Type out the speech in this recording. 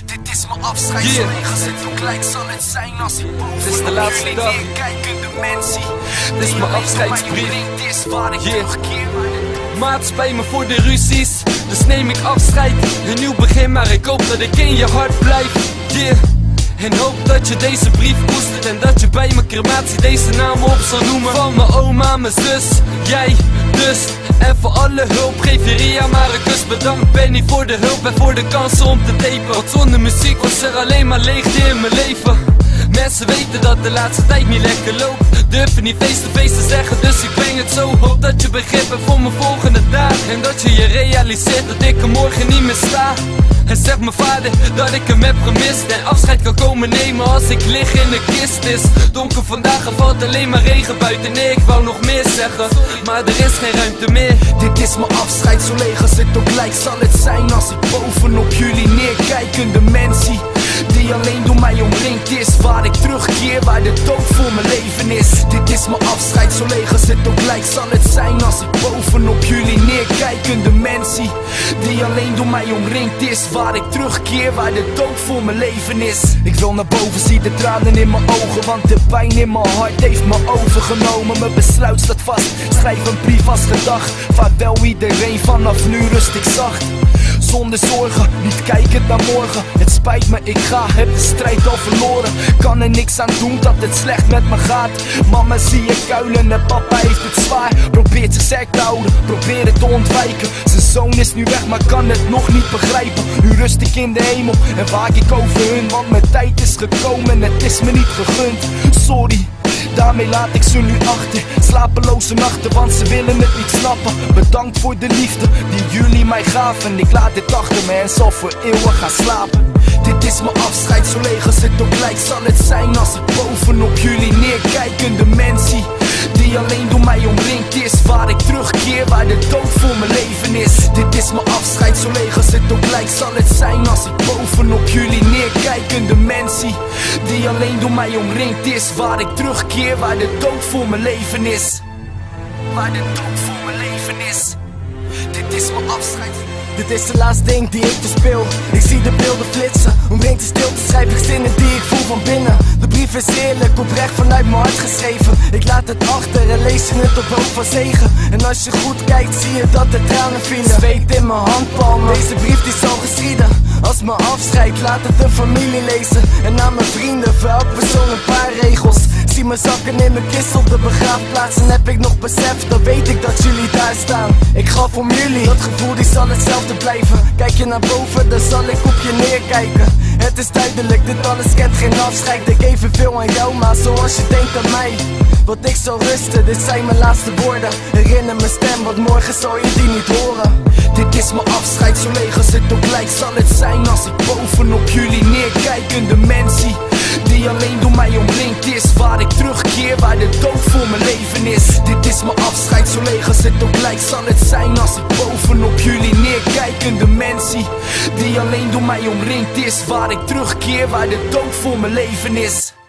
Dit is mijn afscheid, zo gezet hoe gelijk zal het zijn als ik boven is de laatste dag. neerkijkende mensen. Dit is mijn afscheidsbrief. Dit is waar ik terugkeer. Maat, spijt me voor de ruzies, dus neem ik afscheid. Een nieuw begin, maar ik hoop dat ik in je hart blijf. Yeah. En hoop dat je deze brief koestert en dat je bij mijn crematie deze namen op zal noemen. Van mijn oma, mijn zus, jij dus. En voor alle hulp geef je Ria maar een kus. Bedankt Benny voor de hulp en voor de kansen om te tapen. Want zonder muziek was er alleen maar leegte in mijn leven. Mensen weten dat de laatste tijd niet lekker loopt. Durven niet face-to-face te zeggen, dus ik breng het zo. Hoop dat je begrip hebt voor mijn volgende dag. En dat je je realiseert dat ik er morgen niet meer sta. En zegt mijn vader dat ik hem heb gemist. En afscheid kan komen nemen als ik lig in de kist. Is donker vandaag, er valt alleen maar regen buiten. Nee, ik wou nog meer zeggen, maar er is geen ruimte meer. Dit is mijn afscheid, zo leeg als het ook lijkt zal het zijn als ik bovenop jullie neerkijkende mensen. Die alleen door mij omringd is, waar ik terugkeer, waar de dood voor mijn leven is. Dit is mijn afscheid, zo leeg als het ook lijkt zal het zijn als ik bovenop jullie neerkijkende mensen. Die alleen door mij omringd is, waar ik terugkeer, waar de dood voor mijn leven is. Ik wil naar boven, zie de tranen in mijn ogen, want de pijn in mijn hart heeft me overgenomen. Mijn besluit staat vast, schrijf een brief als gedag. Vaarwel iedereen, vanaf nu rust ik zacht. Zonder zorgen, niet kijkend naar morgen. Het spijt me, ik ga, heb de strijd al verloren. Kan er niks aan doen dat het slecht met me gaat. Mama zie je kuilen en papa heeft het zwaar. Probeert zich sterk te houden, probeert het te ontwijken. Zijn zoon is nu weg, maar kan het nog niet begrijpen. Nu rust ik in de hemel en waak ik over hun. Want mijn tijd is gekomen en het is me niet gegund. Sorry, daarmee laat ik ze nu achter. Slapeloze nachten, want ze willen het niet snappen. Bedankt voor de liefde die jullie mij gaven. Ik laat dit achter me en zal voor eeuwig gaan slapen. Dit is mijn afscheid, zo leeg als het ook lijkt zal het zijn als ik bovenop jullie neerkijkende mensen. Die alleen door mij omringd is, waar ik terugkeer, waar de dood voor mijn leven is. Dit is mijn afscheid, zo leeg als het ook lijkt zal het zijn als ik bovenop jullie neerkijkende mensen. Die alleen door mij omringd is, waar ik terugkeer, waar de dood voor mijn leven is. Waar de dood voor mijn leven is. Dit is mijn afscheid. Dit is de laatste ding die ik verspil. Ik zie de beelden flitsen. Omringd de stilte schrijf ik zinnen die ik voel van binnen. De brief is eerlijk, oprecht vanuit mijn hart geschreven. Ik laat het achter en lees je het op hoop van zegen. En als je goed kijkt zie je dat er tranen vielen. Zweet in mijn handpalmen. Deze brief die zal geschieden. Als mijn afscheid laat het de familie lezen. En aan mijn vrienden voor elk persoon een paar regels. Zie mijn zakken in mijn kist op de begraafplaats. En heb ik nog beseft, dan weet ik dat jullie daar staan. Ik gaf om jullie, dat gevoel die zal hetzelfde blijven. Kijk je naar boven, dan zal ik op je neerkijken. Het is duidelijk, dit alles kent geen afscheid. Ik geef evenveel aan jou, maar zoals je denkt aan mij. Want ik zal rusten, dit zijn mijn laatste woorden. Herinner mijn stem, want morgen zal je die niet horen. Dit is mijn afscheid, zo leeg als het ook lijkt zal het zijn als ik bovenop jullie neerkijkende mensen. Die alleen door mij omringd is, waar ik terugkeer, waar de dood voor mijn leven is. Dit is mijn afscheid, zo leeg als het ook lijkt zal het zijn als ik bovenop jullie neerkijkende mensen. Die alleen door mij omringd is, waar ik terugkeer, waar de dood voor mijn leven is.